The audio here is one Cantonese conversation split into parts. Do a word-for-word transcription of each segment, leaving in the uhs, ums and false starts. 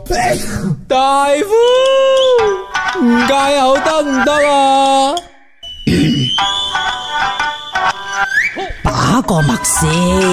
大夫，唔戒口得唔得啊？ 把個脈先。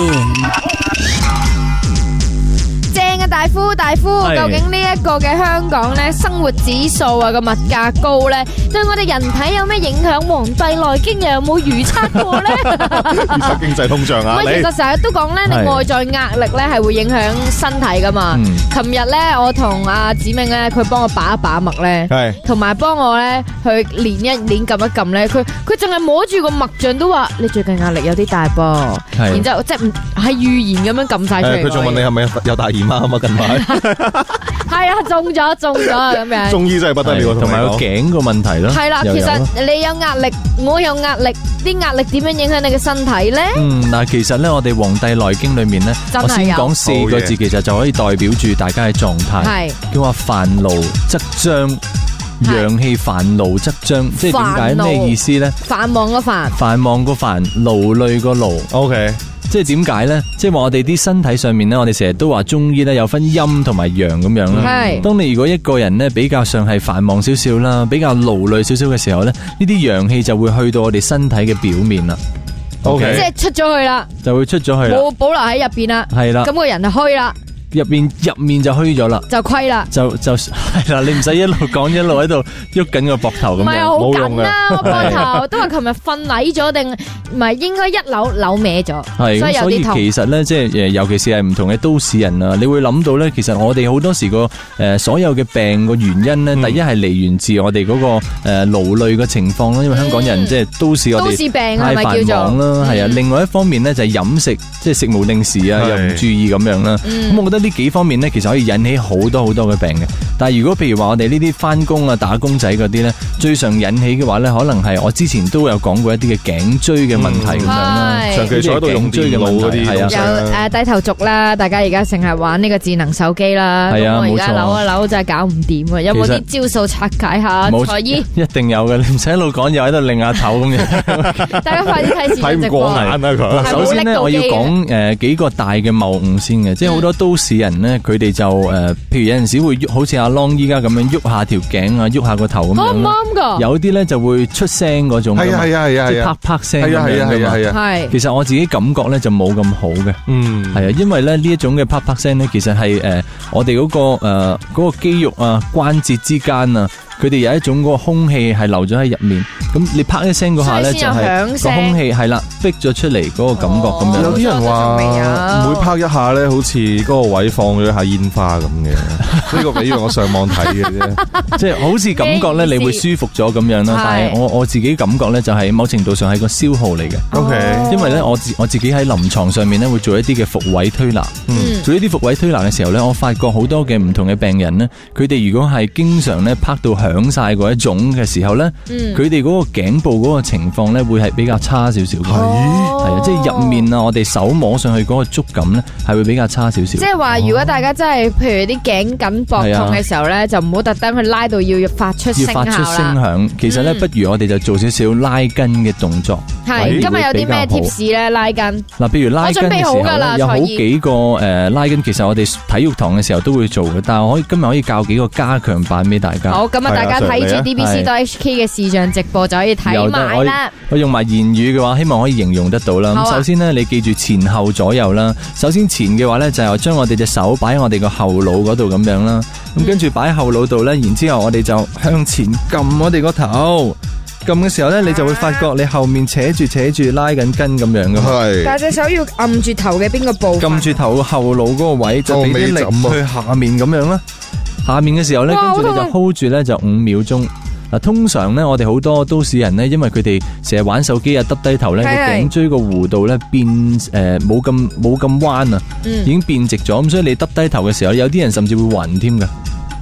正啊，大夫大夫，究竟呢一個嘅香港咧生活指數啊個物價高咧，對我哋人體有咩影響？《黃帝內經》又有冇預測過咧？ 預測經濟通脹啊！ 喂，其實成日都講咧，你外在壓力咧係會影響身體噶嘛。琴日咧，我同阿子明咧，佢幫我把一把脈咧，係，同埋幫我咧去練一練撳一撳咧，佢佢淨係摸住個脈象都話你最近壓力有啲大噃，然之後即係唔係預言咁樣撳晒出嚟。 佢仲問你係咪有大姨媽啊嘛？近排係啊，中咗中咗啊咁樣。 中醫真係不得了， 同埋個頸個問題咯。係啦， 其實你有壓力，我有壓力，啲壓力點樣影響你嘅身體咧？ 嗯，嗱，其實咧，我哋《黃帝內經》裏面咧，我先講四個字，其實就可以代表住大家嘅狀態。係叫話煩勞則張，陽氣煩勞則張，即係點解？咩意思咧？ 繁忙個繁， 繁忙個繁，勞累個勞。 OK。 即係點解咧？即係話我哋啲身體上面咧，我哋成日都話中醫咧有分陰同埋陽咁樣啦。係。當你如果一個人咧比較上係繁忙少少啦，比較勞累少少嘅時候咧，呢啲陽氣就會去到我哋身體嘅表面啦。 O K。即係出咗去啦。就會出咗去啦。冇保留喺入邊啦。係啦。咁個人就虛啦。 入面入面就虛咗啦， 就虧啦， 就就係啦，你唔使一路講一路喺度喐緊個膊頭咁樣， 冇用嘅。我膊頭都話琴日瞓矮咗定唔係應該一扭扭歪咗， 係咁，所以其實咧，即係誒，尤其是係唔同嘅都市人啊，你會諗到咧，其實我哋好多時個誒所有嘅病個原因咧，第一係嚟源自我哋嗰個誒勞累嘅情況啦，因為香港人即係都市我哋太繁忙啦，係啊。另外一方面咧就係飲食，即係食無定時啊，又唔注意咁樣啦。咁我覺得呢幾方面咧，其實可以引起好多好多嘅病嘅。但係如果譬如話我哋呢啲翻工啊、打工仔嗰啲咧，最常引起嘅話咧，可能係我之前都有講過一啲嘅頸椎嘅問題咁樣啦，長期坐喺度用電腦嗰啲，係啊， 有誒低頭族啦，大家而家成日玩呢個智能手機啦，係啊，我而家扭一扭真係搞唔掂啊！有冇啲招數拆解下？蔡醫一定有嘅，你唔使一路講又喺度擰下頭咁樣。 大家快啲睇視頻直播。 首先咧，我要講誒幾個大嘅謬誤先嘅，即係好多都市人咧，佢哋就誒，譬如有陣時會喐，好似阿 Long 依家咁樣喐下條頸啊，喐下個頭咁樣。啱唔啱噶？有啲咧就會出聲嗰種，係啊係啊係啊，即係啪啪聲咁樣噶嘛。係啊係啊係啊係。其實我自己感覺咧就冇咁好嘅，嗯，係啊，因為咧呢一種嘅啪啪聲咧，其實係誒我哋嗰個誒嗰個肌肉啊關節之間啊。佢哋有一種嗰個空氣係留咗喺入面，咁你啪一聲嗰下咧就係個空氣係啦逼咗出嚟嗰個感覺咁樣。 有啲人話每啪一下咧，好似嗰個位放咗一下煙花咁嘅。呢個比喻我上網睇嘅啫， 即係好似感覺咧你會舒服咗咁樣啦。但係我我自己感覺咧就係某程度上係個消耗嚟嘅。 O K， 因為咧我自我自己喺臨床上面咧會做一啲嘅伏位推拿，嗯，做一啲伏位推拿嘅時候咧，我發覺好多嘅唔同嘅病人咧，佢哋如果係經常咧啪到響晒嗰一種嘅時候咧，佢哋嗰個頸部嗰個情況咧會係比較差少少嘅，係啊，即係入面啊，我哋手摸上去嗰個觸感咧係會比較差少少。 即係話如果大家真係譬如啲頸緊膊痛嘅時候咧，就唔好特登去拉到要發出聲效啦。要發出聲響， 其實咧不如我哋就做少少拉筋嘅動作。 係，今日有啲咩貼士咧？拉筋嗱，譬如拉筋嘅時候咧，有好幾個誒拉筋，其實我哋體育堂嘅時候都會做嘅，但係我可以今日可以教幾個加強版俾大家。 好，咁啊，大家睇住 D B C 多 H K 嘅視像直播就可以睇埋啦。 我用埋言語嘅話，希望可以形容得到啦。咁首先呢，你記住前後左右啦。首先前嘅話呢，就係將我哋隻手擺喺我哋個後腦嗰度咁樣啦。咁跟住擺喺後腦度呢，然之後我哋就向前撳我哋個頭。撳嘅時候咧，你就會發覺你後面扯住扯住拉緊筋咁樣噶嘛。係。 但係隻手要按住頭嘅邊個部分？ 撳住頭後腦嗰個位，就俾啲力去下面咁樣啦。下面嘅時候咧，跟住你就 hold 住咧，就五秒鐘。嗱，通常咧，我哋好多都市人咧，因為佢哋成日玩手機啊，耷低頭咧，個頸椎個弧度咧變誒冇咁冇咁彎啊，已經變直咗。咁所以你耷低頭嘅時候，有啲人甚至會暈添噶。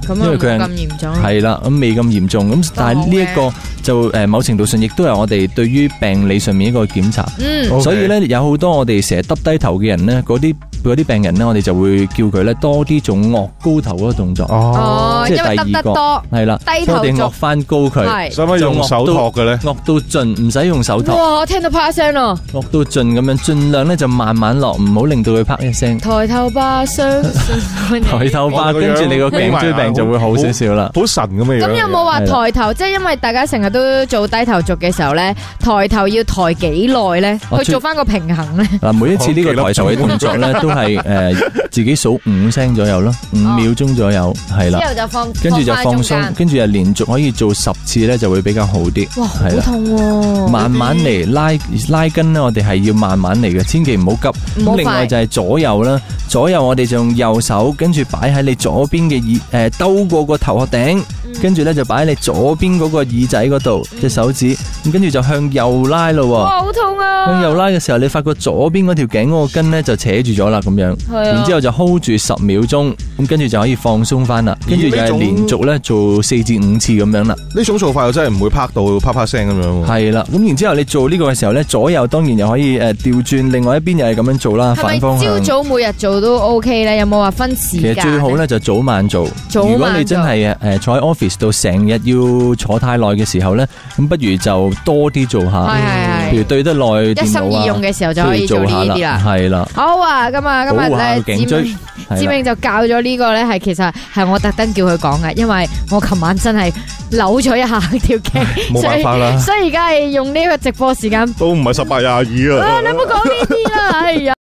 因為佢係咁嚴重， 係啦，咁未咁嚴重，咁但係呢一個就誒某程度上亦都係我哋對於病理上面一個檢查， 嗯， 所以咧有好多我哋成日耷低頭嘅人咧，嗰啲嗰啲病人咧，我哋就會叫佢咧多啲做岳高頭嗰個動作， 哦， 即係第二個係啦， 低頭我哋岳翻高佢， 使唔使用手托嘅咧？ 岳到盡，唔使用手托。 哇，我聽到啪一聲咯， 岳到盡咁樣，盡量咧就慢慢落，唔好令到佢啪一聲。 抬頭吧，相信抬頭吧，跟住你個頸椎病就會好少少啦， 好神咁嘅樣。 咁有冇話抬頭？即係因為大家成日都做低頭族嘅時候咧，抬頭要抬幾耐咧？去做翻個平衡咧？ 嗱，每一次呢個抬頭嘅動作咧，都係誒自己數五聲左右咯，五秒鐘左右係啦。 之後就放， 跟住就放鬆，跟住就連續可以做十次咧，就會比較好啲。 哇，好痛喎！ 慢慢嚟拉拉筋咧，我哋係要慢慢嚟嘅，千祈唔好急。咁另外就係左右啦，左右我哋就用右手，跟住擺喺你左邊嘅耳誒兜過個頭殼頂，跟住咧就擺喺你左邊嗰個耳仔嗰度隻手指，咁跟住就向右拉咯。 哇，好痛啊！ 向右拉嘅時候，你發覺左邊嗰條頸嗰個筋咧就扯住咗啦，咁樣，然之後就 hold 住十秒鐘，咁跟住就可以放鬆翻啦，跟住就係連續咧做四至五次咁樣啦。 呢種做法又真係唔會拍到啪啪聲咁樣。 係啦，咁然之後你做呢個嘅時候咧，左右當然又可以誒調轉，另外一邊又係咁樣做啦，反方向。 係咪朝早每日做都 OK 咧？有冇話分時間？ 其實最好咧就早晚做。 早晚做。 如果你真係誒坐喺 office 度成日要坐太耐嘅時候咧，咁不如就多啲做下。 係係係。 譬如對得耐電腦啊， 一心二用嘅時候就可以做呢啲啦。 係啦。 好啊，咁啊，今日咧，志明志明就教咗呢個咧，係其實係我特登叫佢講嘅，因為我琴晚真係扭咗一下條頸， 冇辦法啦。 所以而家係用呢個直播時間， 都唔係十八廿二啊。 啊，你唔好講呢啲啦，哎呀。